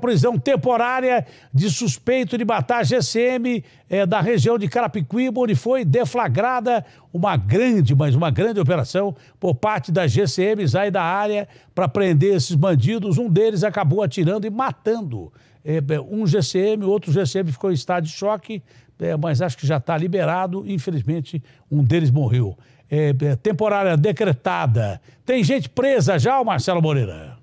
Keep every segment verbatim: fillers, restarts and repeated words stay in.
prisão temporária de suspeito de matar G C M é, da região de Carapicuíba, onde foi deflagrada uma grande, mas uma grande operação por parte da G C M aí da área para prender esses bandidos. Um deles acabou atirando e matando é, um G C M, outro G C M ficou em estado de choque, é, mas acho que já está liberado. Infelizmente, um deles morreu. É, é, temporária decretada. Tem gente presa já, o Marcelo Moreira?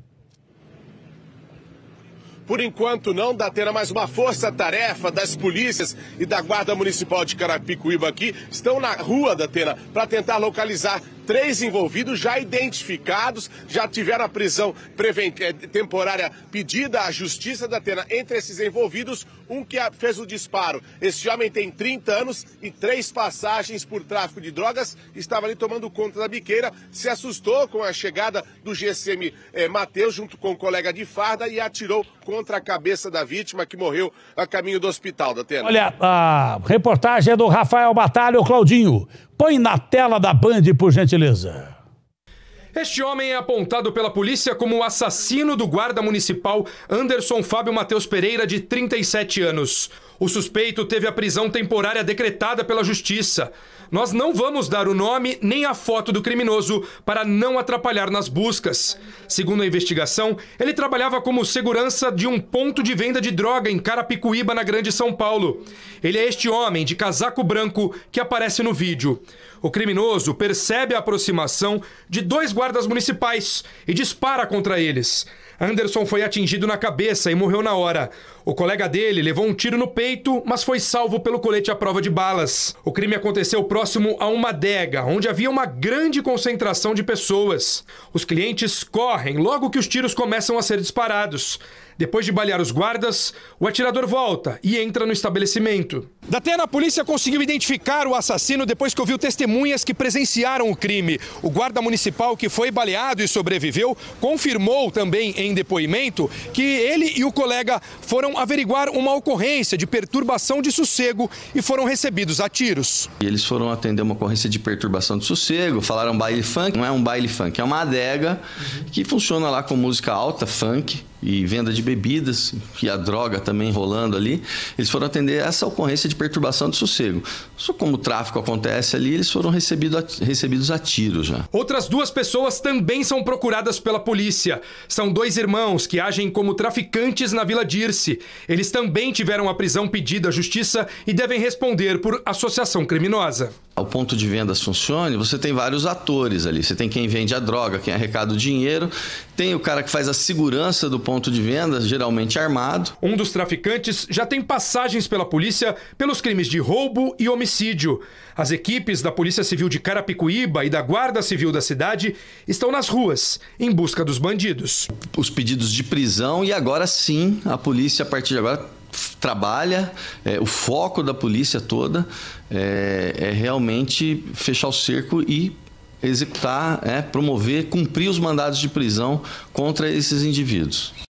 Por enquanto não, Datena, mas uma força-tarefa das polícias e da Guarda Municipal de Carapicuíba aqui estão na rua, Datena, para tentar localizar três envolvidos já identificados, já tiveram a prisão temporária pedida à Justiça, Datena. Entre esses envolvidos, um que fez o disparo. Esse homem tem trinta anos e três passagens por tráfico de drogas, estava ali tomando conta da biqueira, se assustou com a chegada do G C M eh, Matheus, junto com o colega de farda, e atirou contra a cabeça da vítima, que morreu a caminho do hospital, Datena. Olha, a reportagem é do Rafael Batalha. O Claudinho, põe na tela da Band, por gentileza. Este homem é apontado pela polícia como o assassino do guarda municipal Anderson Fábio Matheus Pereira, de trinta e sete anos. O suspeito teve a prisão temporária decretada pela Justiça. Nós não vamos dar o nome nem a foto do criminoso para não atrapalhar nas buscas. Segundo a investigação, ele trabalhava como segurança de um ponto de venda de droga em Carapicuíba, na Grande São Paulo. Ele é este homem de casaco branco que aparece no vídeo. O criminoso percebe a aproximação de dois guardas municipais e dispara contra eles. Anderson foi atingido na cabeça e morreu na hora. O colega dele levou um tiro no peito, mas foi salvo pelo colete à prova de balas. O crime aconteceu próximo a uma adega, onde havia uma grande concentração de pessoas. Os clientes correm logo que os tiros começam a ser disparados. Depois de balear os guardas, o atirador volta e entra no estabelecimento. Datena, a polícia conseguiu identificar o assassino depois que ouviu testemunhas que presenciaram o crime. O guarda municipal, que foi baleado e sobreviveu, confirmou também em depoimento que ele e o colega foram averiguar uma ocorrência de perturbação de sossego e foram recebidos a tiros. Eles foram atender uma ocorrência de perturbação de sossego, falaram baile funk. Não é um baile funk, é uma adega que funciona lá com música alta, funk, e venda de bebidas, e a droga também rolando ali. Eles foram atender essa ocorrência de perturbação de sossego. Só como o tráfico acontece ali, eles foram recebido a, recebidos a tiros já. Outras duas pessoas também são procuradas pela polícia. São dois irmãos que agem como traficantes na Vila Dirce. Eles também tiveram a prisão pedida à Justiça e devem responder por associação criminosa. O ponto de vendas funcione, você tem vários atores ali. Você tem quem vende a droga, quem arrecada o dinheiro, tem o cara que faz a segurança do ponto de venda, geralmente armado. Um dos traficantes já tem passagens pela polícia pelos crimes de roubo e homicídio. As equipes da Polícia Civil de Carapicuíba e da Guarda Civil da cidade estão nas ruas em busca dos bandidos. Os pedidos de prisão, e agora sim a polícia, a partir de agora, trabalha, é, o foco da polícia toda é, é realmente fechar o cerco e executar, é, promover, cumprir os mandados de prisão contra esses indivíduos.